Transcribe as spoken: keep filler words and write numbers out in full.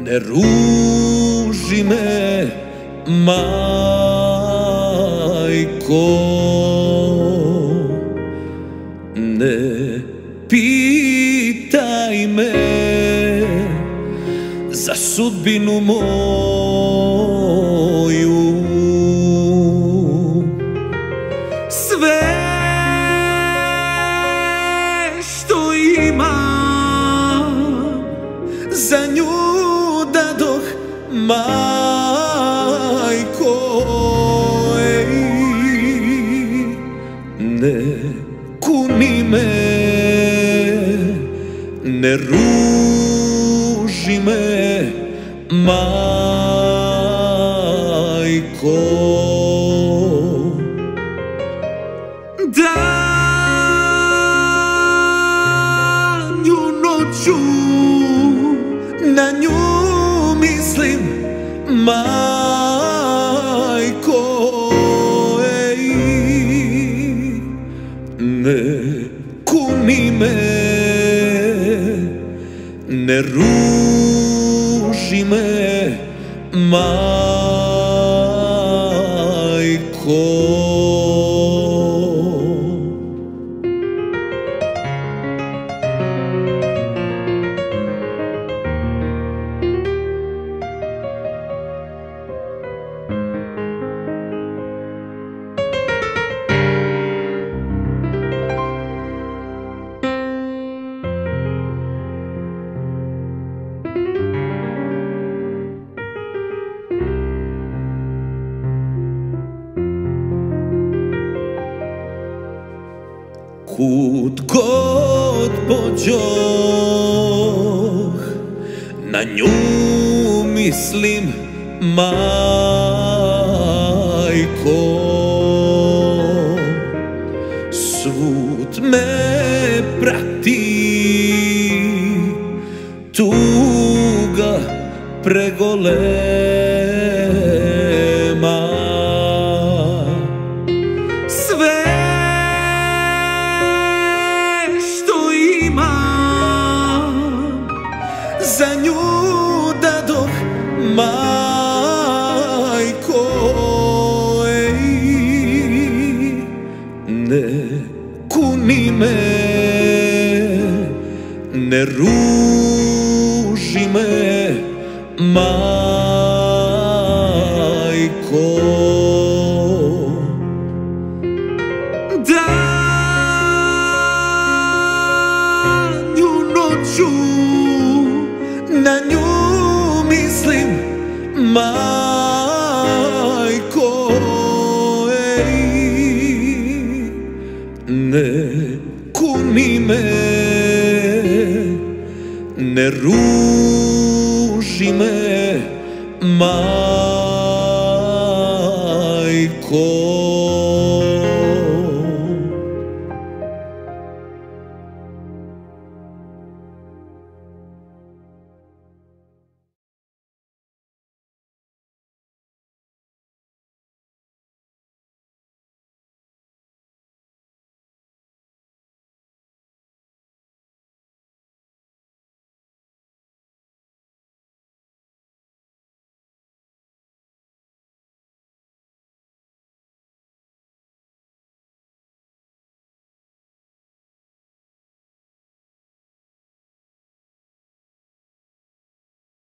Ne ruži me, majko, ne pitaj me za sudbinu moju. Sve što imam za nju dadoh, majko, ej, ne kuni me, ne ruži me, majko. Danju noću na nju mislim, majko, ej, ne kuni me, ne ruži me, majko. Kud god pođoh, na nju mislim, majko. Svud me prati tuga pregolema. Sve za nju dadoh, majko, ej, ne kuni me, ne ruži me, majko. Danju noću na nju mislim, majko, ej, ne kuni me, ne ruži me, majko.